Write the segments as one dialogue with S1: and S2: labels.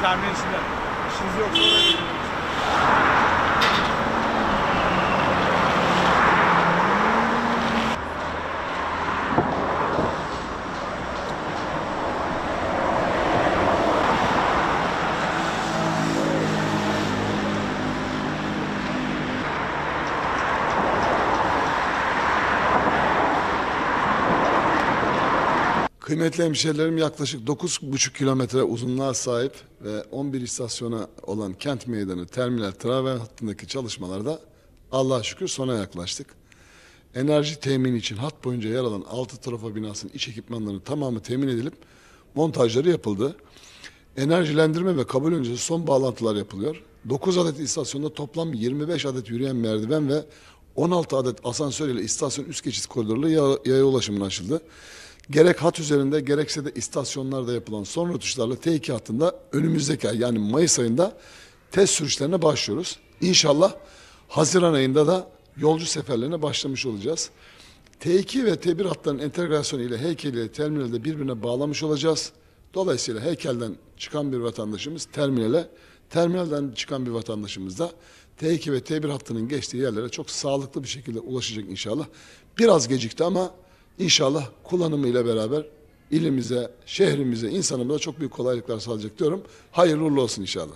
S1: terminal içinde. İşiniz yoksa oraya gidiyoruz.
S2: Kıymetli hemşehrilerim, yaklaşık 9,5 kilometre uzunluğa sahip ve 11 istasyona olan Kent Meydanı terminal tramvay hattındaki çalışmalarda Allah'a şükür sona yaklaştık. Enerji temini için hat boyunca yer alan 6 trafo binasının iç ekipmanlarının tamamı temin edilip montajları yapıldı. Enerjilendirme ve kabul öncesi son bağlantılar yapılıyor. 9 adet istasyonda toplam 25 adet yürüyen merdiven ve 16 adet asansör ile istasyon üst geçit koridoruyla yaya ulaşımına açıldı. Gerek hat üzerinde gerekse de istasyonlarda yapılan son rötuşlarla T2 hattında önümüzdeki ay, yani Mayıs ayında test sürüşlerine başlıyoruz. İnşallah Haziran ayında da yolcu seferlerine başlamış olacağız. T2 ve T1 hatlarının entegrasyonu ile heykeli ile terminalde birbirine bağlamış olacağız. Dolayısıyla heykelden çıkan bir vatandaşımız terminale, terminalden çıkan bir vatandaşımız da T2 ve T1 hattının geçtiği yerlere çok sağlıklı bir şekilde ulaşacak inşallah. Biraz gecikti ama İnşallah kullanımıyla beraber ilimize, şehrimize, insanımıza çok büyük kolaylıklar sağlayacak diyorum. Hayırlı uğurlu olsun inşallah.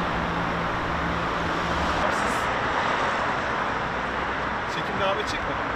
S1: Çekim devam edecek mi?